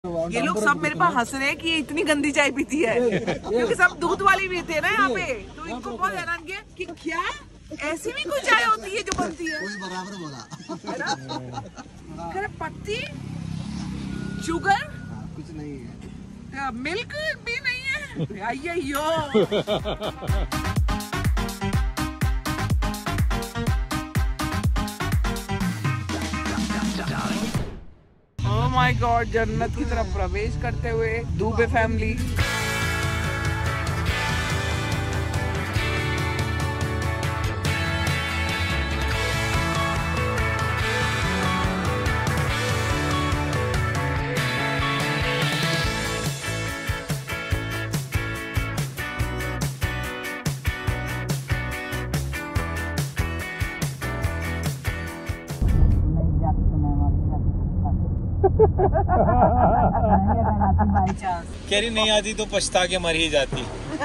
ये लोग सब मेरे पास हंस रहे हैं कि ये इतनी गंदी चाय पीती है, क्योंकि सब दूध वाली भी थे ना यहाँ पे, तो इनको बहुत हैरान किया कि क्या ऐसी भी कोई चाय होती है जो बनती है। कोई बराबर बोला पत्ती, शुगर, कुछ नहीं है, मिल्क भी नहीं है। अय्यो ओह माय गॉड, जन्नत की तरफ प्रवेश करते हुए दुबे फैमिली। कह रही नहीं आती तो पछता के मर ही जाती।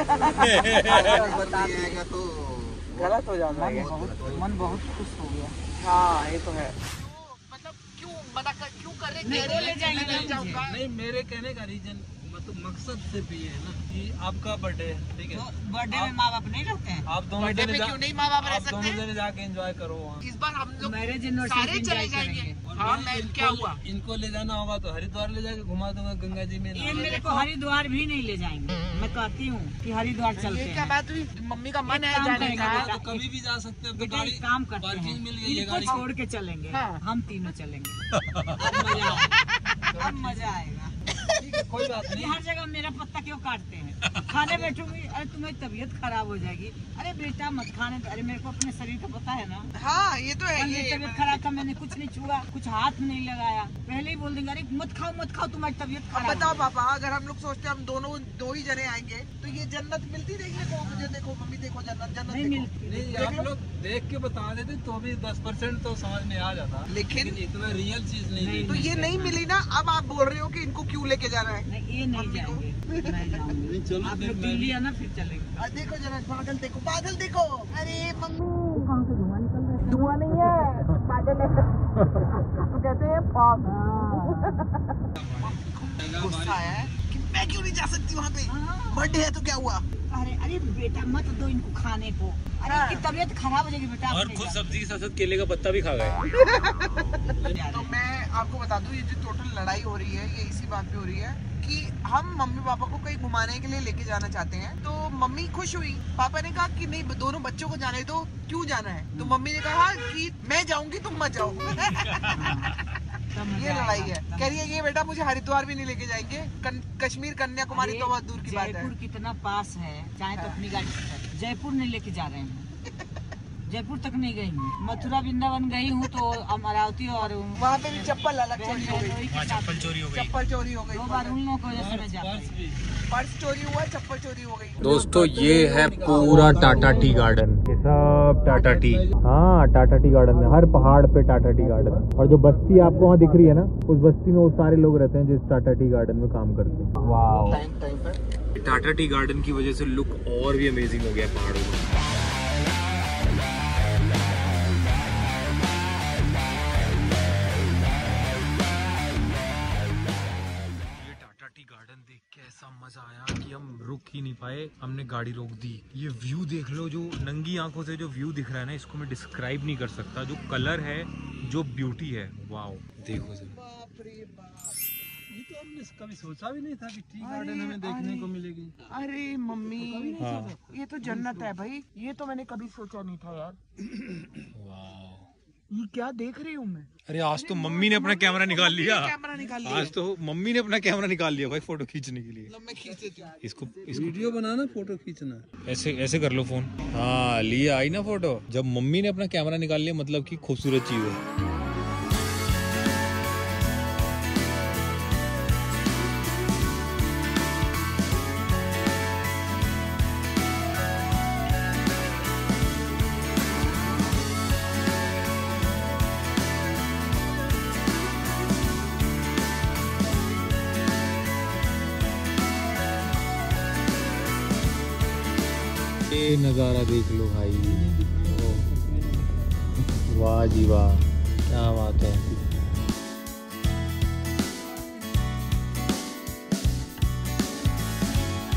तो गलत हो जाता है, मन बहुत खुश हो गया। हाँ ये तो है। मतलब क्यों कर रहे मेरे ले जाएंगे नहीं, मेरे कहने का रीजन मतलब मकसद सिर्फ ये है ना कि आपका बर्थडे है, ठीक है, बर्थडे में माँ बाप नहीं रहते हैं। आप दोनों बर्थडे पे क्यों नहीं माँ बाप रह सकते? जने जाके एंजॉय करो वहाँ। इस बार हम लोग मैरिज सारे चले जाएंगे। हाँ, क्या हुआ? इनको ले जाना होगा तो हरिद्वार ले जाके घुमा दूंगा गंगा जी में। ये मेरे को हरिद्वार भी नहीं ले जाएंगे। मैं कहती हूँ कि हरिद्वार चलते ये क्या हैं। बात हुई? मम्मी का मन है काम जाने करेगा का। बेटा। तो कभी भी जा सकते हैं। बेटा एक काम करते पार्किंग मिल हैं, गई है इनको गाड़ी छोड़ के चलेंगे। हाँ। हम तीनों चलेंगे। अब मजा आएगा। ठीक है, कोई बात नहीं। हर जगह मेरा पत्ता क्यों काटते हैं? खाने बैठूंगी, अरे तुम्हारी तबीयत खराब हो जाएगी। अरे बेटा मत खाने दो। अरे मेरे को अपने शरीर का पता है ना। हाँ ये तो है। मेरी तबीयत खराब था, मैंने कुछ नहीं छुआ, कुछ हाथ नहीं लगाया। पहले ही बोल देंगे अरे मत खाओ तुम्हारी तबीयत अब खराब। बताओ पापा, अगर हम लोग सोचते हम दोनों दो ही जने आएंगे तो ये जन्नत मिलती देखने को? मुझे देखो मम्मी, देखो जन्नत नहीं देखो। मिलती। नहीं, आप लोग देख के बता देते तो भी 10% तो समझ में आ जाता, लेकिन इतना रियल चीज नहीं। तो ये नहीं मिली ना। अब आप बोल रहे हो कि इनको क्यों लेके जाना है? नहीं ये नहीं जाएंगे, मैं जाऊंगी। चलो आप फिर लोग मैं दिल्ली आना फिर चलेंगे। देखो जरा बादल देखो, बादल देखो। अरे मम्मी, कहाँ से धुआं निकल रहा है? धुआं नहीं है, बादल है। तो कहते हैं फॉग। गुस्सा आया है कि मैं क्यों नहीं जा सकती वहाँ पे? बर्थडे है तो क्या हुआ? अरे बेटा मत दो इनको खाने को। अरे इनकी तबीयत खराब हो जाएगी बेटा। और खुद सब्जी के साथ केले का पत्ता भी खा गए। तो मैं आपको बता दूं, ये जो टोटल लड़ाई हो रही है ये इसी बात पे हो रही है कि हम मम्मी पापा को कहीं घुमाने के लिए लेके जाना चाहते हैं। तो मम्मी खुश हुई, पापा ने कहा कि नहीं दोनों बच्चों को जाने दो, क्यों जाना है? तो मम्मी ने कहा कि मैं जाऊंगी तुम मत जाओ। ये लड़ाई है। कह रही है ये बेटा मुझे हरिद्वार भी नहीं लेके जाएंगे, कश्मीर कन्याकुमारी तो बहुत दूर की बात है। जयपुर कितना पास है, चाहे तो अपनी गाड़ी से। जयपुर नहीं लेके जा रहे हैं, जयपुर तक नहीं गई हूँ। मथुरा वृंदावन गई हूँ तो अमरावती और वहाँ पे भी चप्पल अलग चोरी हो गई। चप्पल चोरी हो चप्पल चोरी हो गई। 2 बार उन लोगों की वजह से मैं जाती। पर्स चोरी हुआ, चप्पल चोरी हो गई। दोस्तों ये है पूरा टाटा टी गार्डन, ये सब टाटा टी। हाँ टाटा टी गार्डन है, हर पहाड़ पे टाटा टी गार्डन। और जो बस्ती आपको वहाँ दिख रही है ना, उस बस्ती में वो सारे लोग रहते हैं जिस टाटा टी गार्डन में काम करते हैं। वाह, टाइम पर टाटा टी गार्डन की वजह से लुक और भी अमेजिंग हो गया पहाड़ों में। ऐसा मजा आया कि हम रुक ही नहीं पाए, हमने गाड़ी रोक दी। ये व्यू देख लो, जो नंगी आंखों से जो व्यू दिख रहा है ना, इसको मैं डिस्क्राइब नहीं कर सकता। जो कलर है, जो ब्यूटी है, वाओ देखो सर। ये तो हमने कभी सोचा भी नहीं था कि टी गार्डन हमें देखने को मिलेगी। अरे मम्मी, ये तो जन्नत है भाई, ये तो मैंने कभी सोचा नहीं था यार। ये क्या देख रही हूँ मैं? अरे आज तो मम्मी ने अपना कैमरा निकाल लिया। आज तो मम्मी ने अपना कैमरा निकाल लिया भाई फोटो खींचने के लिए। मैं खींच देती हूँ। इसको वीडियो बनाना, फोटो खींचना, ऐसे कर लो फोन। हाँ लिया आई ना फोटो। जब मम्मी ने अपना कैमरा निकाल लिया मतलब कि खूबसूरत चीज है। ये नज़ारा देख लो भाई, वाह जी वाह, क्या बात है।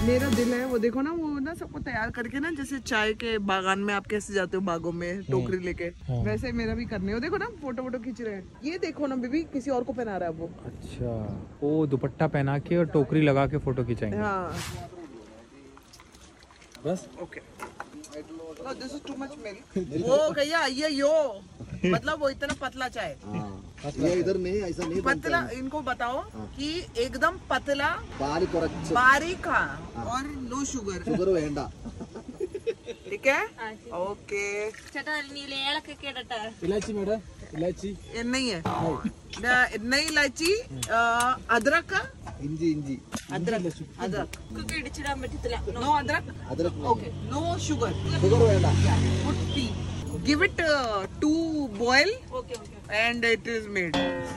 मेरा दिल है वो देखो ना, वो ना सबको तैयार करके ना, जैसे चाय के बागान में आप कैसे जाते हो बागों में टोकरी लेके, वैसे मेरा भी करने हो। देखो ना फोटो वोटो खींच रहे हैं। ये देखो ना बेबी, किसी और को पहना रहा है वो। अच्छा, वो दुपट्टा पहना के और टोकरी लगा के फोटो खिंचाएंगे। हाँ बस okay. This is too much milk. वो भैया ये यो मतलब वो इतना पतला चाय। ये इधर नहीं, ऐसा नहीं पतला, इनको बताओ कि एकदम पतला बारीक और बारीक और लो शुगर। Sugar Wanda. ठीक है ओके। इलायची मैडम, इलायची ये नहीं है, नहीं इलायची, अदरक का, इंजी इंजी अदरक अदरक नो अदरक अदरक ओके, नो शुगर, शुगर वेंडा। put tea, give it to boil and it is made।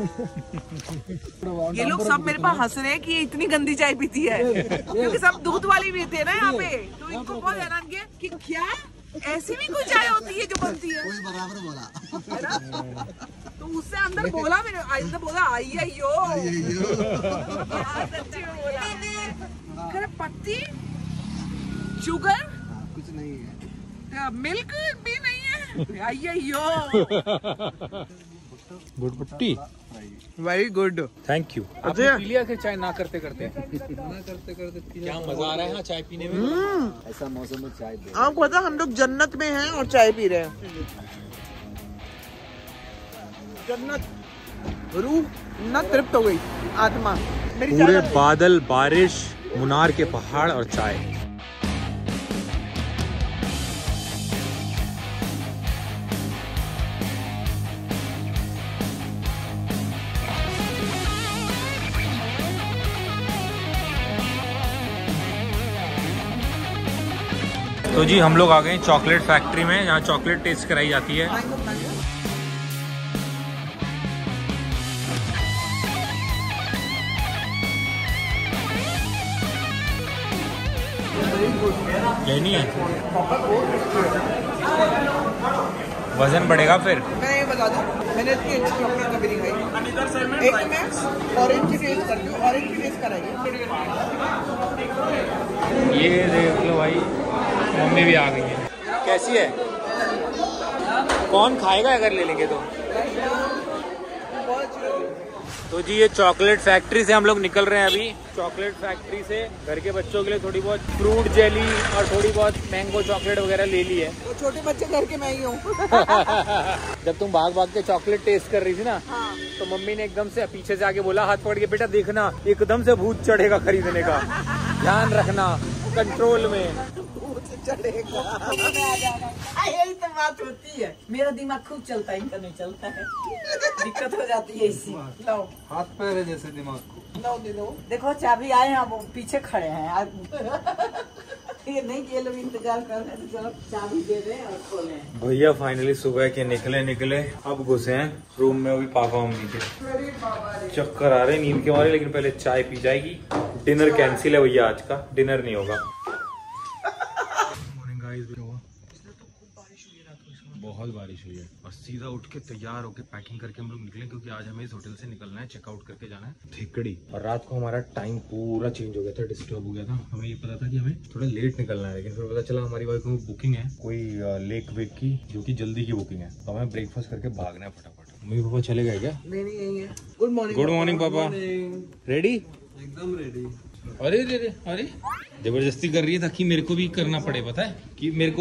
ये लोग सब मेरे पास हंस रहे हैं कि ये इतनी गंदी चाय पीती है, क्योंकि सब दूध वाली पीते हैं ना यहाँ पे, तो इनको बहुत हैरान किया कि क्या ऐसी भी कोई चाय होती है जो बनती है। कोई बराबर बोला है ना? तो उससे अंदर बोला, मैंने अंदर बोला आइयो सच्ची में बोला, पत्ती शुगर कुछ नहीं है, मिल्क भी नहीं है, आइयो। Good puttu, very good, thank you. आपने पी लिया फिर चाय ना करते करते? क्या मजा आ रहा है चाय पीने में। ऐसा मौसम में चाय दे। आपको पता हम लोग जन्नत में हैं और चाय पी रहे हैं। जन्नत, रूह ना तृप्त हो गई, आत्मा मेरी। पूरे बादल, बारिश, मुनार के पहाड़ और चाय। तो जी हम लोग आ गए चॉकलेट फैक्ट्री में, यहाँ चॉकलेट टेस्ट कराई जाती है। लेनी है, वजन बढ़ेगा फिर। मैं ये बता दूं, मैंने इतनी अच्छी चॉकलेट कभी नहीं खाई। एक मैं ऑरेंज की टेस्ट करती हूँ, ऑरेंज की टेस्ट कराइए। ये देख लो भाई, मम्मी भी आ गई है। कैसी है? कौन खाएगा अगर ले लेंगे तो जी ये चॉकलेट फैक्ट्री से हम लोग निकल रहे हैं अभी। चॉकलेट फैक्ट्री से घर के बच्चों के लिए थोड़ी बहुत फ्रूट जेली और थोड़ी बहुत मैंगो चॉकलेट वगैरह ले ली है। तो छोटे बच्चे घर के मैं ही हूँ। जब तुम भाग भाग के चॉकलेट टेस्ट कर रही थी ना, तो मम्मी ने एकदम से पीछे से आके बोला, हाथ पकड़ के, बेटा देखना एकदम से भूत चढ़ेगा खरीदने का, ध्यान रखना, कंट्रोल में चढ़ेगा। यही तो बात होती है, मेरा दिमाग खूब चलता है, इनका नहीं चलता है, दिक्कत हो जाती है इसी। लो हाथ पैर है जैसे दिमाग को। लो दे दो। देखो चाबी आए हैं, वो पीछे खड़े हैं। ये नहीं कि ये लोग इंतजार कर रहे हैं, तो चलो चाबी दे दें और खोले। भैया फाइनली सुबह के निकले, अब घुसे हैं रूम में। अभी पापा मम्मी के चक्कर आ रहे नींद के मारे, लेकिन पहले चाय पी जाएगी। डिनर कैंसिल है भैया, आज का डिनर नहीं होगा। बहुत बारिश हुई है और सीधा उठ के तैयार होके पैकिंग करके हम लोग निकले, क्योंकि आज हमें इस होटल से निकलना है, चेकआउट करके जाना है थेकड़ी। और रात को हमारा टाइम पूरा चेंज हो गया था, डिस्टर्ब हो गया था। हमें ये पता था कि हमें थोड़ा लेट निकलना है, लेकिन फिर पता चला हमारी वाइफ को बुकिंग है कोई लेक वेक की, जो कि जल्दी की बुकिंग है, तो हमें ब्रेकफास्ट करके भागना है फटाफट। मम्मी पापा चले गए क्या? नहीं यही है। Good morning. गुड मॉर्निंग पापा। रेडी? एकदम रेडी। अरे अरे अरे जबरदस्ती कर रही है ताकि मेरे को भी करना पड़े, पता है कि मेरे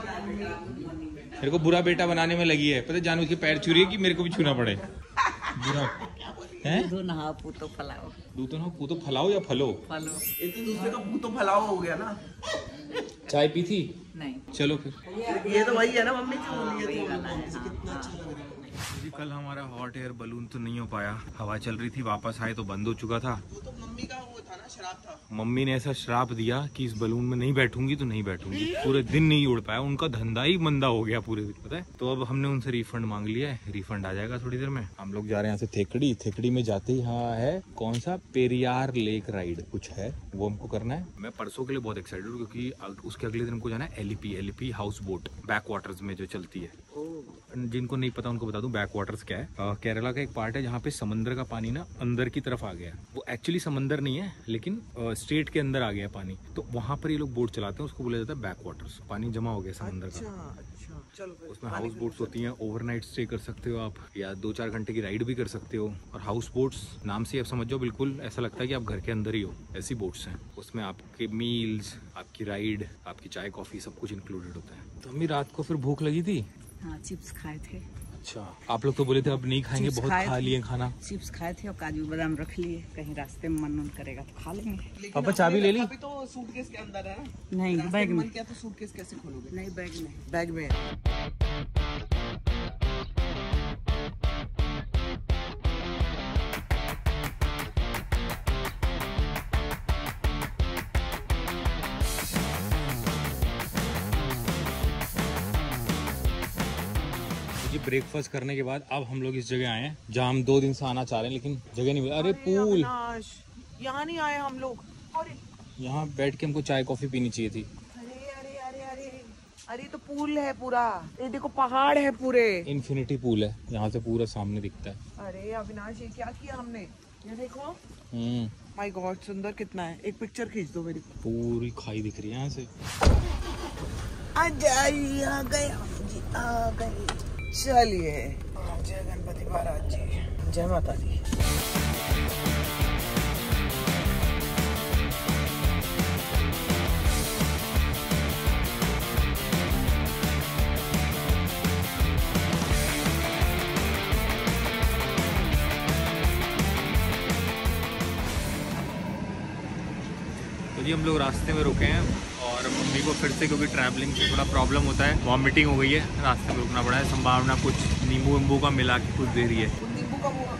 को बुरा बेटा बनाने में लगी है, पता है, जानबूझ के पैर छू रही है कि मेरे को भी छूना पड़े। बुरा है। दूध नहाओ पूतो फलाओ, दूध ना पूतो फलाओ या फलो, एक तो दूसरे का भूतो फैलाव हो गया ना। चाय पी थी? नहीं चलो फिर। ये तो वही है ना, मम्मी की बोली है। जी कल हमारा हॉट एयर बलून तो नहीं हो पाया, हवा चल रही थी, वापस आए तो बंद हो चुका था। वो तो मम्मी का वो था ना, शराब था। मम्मी ने ऐसा श्राप दिया कि इस बलून में नहीं बैठूंगी तो नहीं बैठूंगी, पूरे दिन नहीं उड़ पाया, उनका धंधा ही मंदा हो गया पूरे दिन, पता है। तो अब हमने उनसे रिफंड मांग लिया है, रिफंड आ जाएगा थोड़ी देर में। हम लोग जा रहे हैं यहाँ से थेकड़ी में जाते ही यहाँ है कौन सा पेरियार लेक राइड कुछ है, वो हमको करना है। मैं परसों के लिए बहुत एक्साइटेड हूँ, क्योंकि उसके अगले दिन हमको जाना है LEP house boat, back waters में जो चलती है। जिनको नहीं पता उनको बता दूं बैक वाटर्स क्या है। केरला का एक पार्ट है जहाँ पे समंदर का पानी ना अंदर की तरफ आ गया। वो एक्चुअली समंदर नहीं है, लेकिन लेकिन स्ट्रेट के अंदर आ गया पानी, तो वहाँ पर ये लोग बोट चलाते हैं, उसको बोला जाता है बैक वाटर्स। पानी जमा हो गया समंदर का, अच्छा चलो फिर। उसमें हाउस बोट्स होती हैं, ओवरनाइट स्टे कर सकते हो आप, या 2-4 घंटे की राइड भी कर सकते हो। और हाउस बोट्स नाम से आप समझ जाओ, बिल्कुल ऐसा लगता है कि आप घर के अंदर ही हो, ऐसी बोट्स हैं। उसमें आपके मील्स, आपकी राइड, आपकी चाय कॉफी सब कुछ इंक्लूडेड होता है। तो अम्मी रात को फिर भूख लगी थी? हाँ, चिप्स खाए थे। अच्छा, आप लोग तो बोले थे अब नहीं खाएंगे, बहुत खा लिए खाना। चिप्स खाए थे और काजू बादाम रख लिए, कहीं रास्ते में मन करेगा तो खा लेंगे। पापा चाबी ले ली? अभी तो सूटकेस के अंदर है ना? नहीं, बैग में। क्या तो सूटकेस कैसे खोलोगे? नहीं, बैग में। बैग में। ब्रेकफास्ट करने के बाद अब हम लोग इस जगह आए हैं जहाँ हम 2 दिन से आना चाह रहे हैं, लेकिन जगह नहीं मिली। अरे पूल, यहाँ नहीं आए हम लोग। यहाँ बैठ के हमको चाय कॉफी पीनी चाहिए थी। अरे अरे अरे अरे अरे तो पूल है पूरा, ये देखो पहाड़ है पूरे। इन्फिनिटी पूल है, यहाँ से पूरा सामने दिखता है। अरे अविनाश, ये क्या किया हमने? ये देखो, माय गॉड, सुंदर कितना है। एक पिक्चर खींच दो मेरी। पूरी खाई दिख रही है यहाँ से। आ गए, आ गए। चलिए, जय गणपति महाराज जी, जय माता दी। तो जी हम लोग रास्ते में रुके हैं और मम्मी को फिर से, क्योंकि ट्रैवलिंग से थोड़ा प्रॉब्लम होता है, वॉमिटिंग हो गई है, रास्ते में रुकना पड़ा है। संभावना कुछ नींबू वींबू का मिला के कुछ दे रही है। नींबू का वो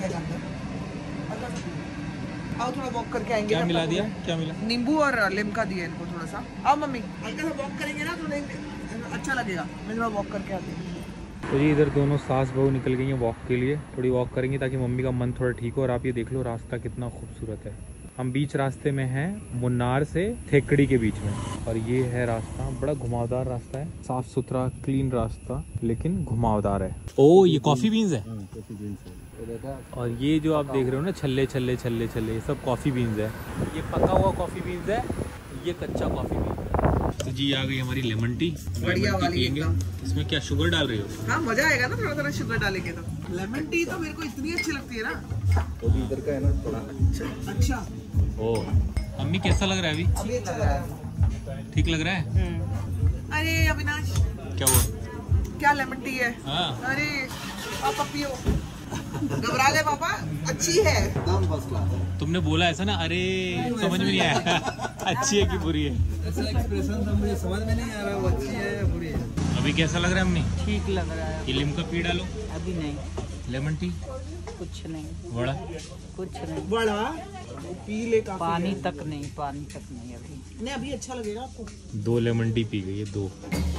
आओ थोड़ा वॉक करके आएंगे। क्या मिला दिया? क्या मिला? नींबू और लिम्का दिया इनको थोड़ा सा। आओ मम्मी, हल्का सा वॉक करेंगे ना तो अच्छा लगेगा। मैं थोड़ा वॉक करके आती हूँ। तो जी इधर दोनों सास बहू निकल गई हैं वॉक के लिए, थोड़ी वॉक करेंगी ताकि मम्मी का मन थोड़ा ठीक हो। और आप ये देख लो रास्ता कितना खूबसूरत है। हम बीच रास्ते में हैं, मुन्नार से थेकड़ी के बीच में, और ये है रास्ता। बड़ा घुमावदार रास्ता है, साफ सुथरा क्लीन रास्ता, लेकिन घुमावदार है। ओ, ये कॉफी बीन्स है। कॉफी बीन्स है। और ये जो आप देख रहे हो ना, छल्ले छल्ले छल्ले छल्ले, ये सब कॉफी बीन्स है। ये पका हुआ कॉफी बीन्स है, ये कच्चा कॉफी बीन्स है। तो जी आ गई हमारी लेमन टी, बढ़िया वाली एकदम। इसमें क्या शुगर डाल रही हो? हाँ, मजा आएगा ना थोड़ा थोड़ा शुगर डालेंगे तो। लेमन टी तो मेरे को इतनी अच्छी लगती है ना। वो भी इधर का है ना थोड़ा। अच्छा। ओ अम्मी, कैसा लग रहा है अभी? अभी लग रहा है, ठीक लग रहा है। अरे अविनाश, क्या हुआ? क्या लेमन टी है? हाँ। अरे पापा पियो। घबरा गए पापा, अच्छी है। एकदम फर्स्ट क्लास। तुमने बोला ऐसा ना, अरे समझ में नहीं आया अच्छी है कि बुरी है? ऐसा एक्सप्रेशन तो मुझे समझ में नहीं आ रहा, वो अच्छी है या बुरी है। अभी कैसा लग रहा है अम्मी? ठीक लग रहा है। ये लिम्का पी डालो। अभी नहीं, लेमन टी कुछ नहीं, बड़ा कुछ नहीं। बड़ा पी ले, काफी पानी है। तक नहीं, पानी तक नहीं अभी। नहीं, अभी अच्छा लगेगा आपको। 2 लेमन टी पी गई है, 2।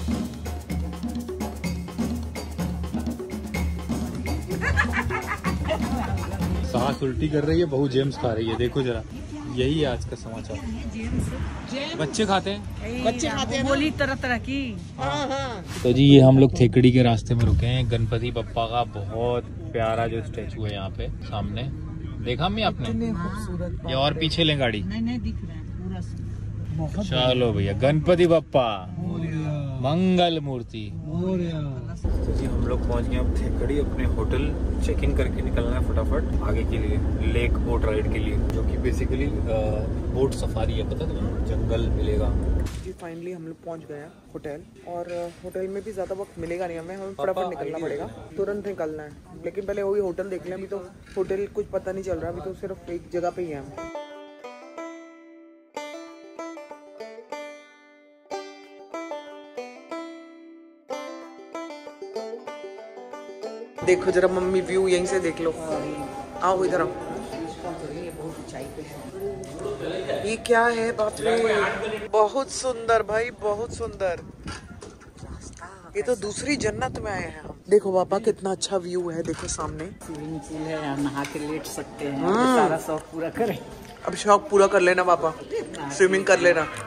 सास उल्टी कर रही है, बहू जेम्स खा रही है। देखो जरा, यही है आज का समाचार। बच्चे खाते हैं, बच्चे खाते हैं ना। बोली तरह तरह की। हाँ हाँ। तो जी ये हम लोग थेकड़ी के रास्ते में रुके हैं। गणपति बप्पा का बहुत प्यारा जो स्टेचू है यहाँ पे सामने, देखा मैं आपने? खूबसूरत। ये और पीछे लें गाड़ी। नहीं दिख रहा है पूरा से। बहुत चलो भैया, गणपति बप्पा मंगल मूर्ति। तो जी हम लोग पहुंच गए अब थेकड़ी, अपने होटल चेक इन करके निकलना है फटाफट आगे के लिए, लेक बोट राइड के लिए, जो कि बेसिकली बोट सफारी है। पता तुम्हें, जंगल मिलेगा। जी फाइनली हम लोग पहुंच गए हैं होटल, और होटल में भी ज़्यादा वक्त मिलेगा नहीं हमें फटाफट निकलना पड़ेगा, तुरंत निकलना है। लेकिन पहले वही होटल देख लें, अभी तो होटल कुछ पता नहीं चल रहा, अभी तो सिर्फ एक जगह पे ही है हम। देखो जरा मम्मी, व्यू यहीं से देख लो। आओ इधर आओ। ये क्या है? बाप रे, बहुत सुंदर भाई, बहुत सुंदर। ये तो दूसरी जन्नत में आए हैं हम। देखो पापा, कितना अच्छा व्यू है। देखो सामने स्विमिंग पूल है, यहाँ नहा के लेट सकते हैं। सारा शौक पूरा करें। अब शौक पूरा कर लेना पापा, स्विमिंग कर लेना।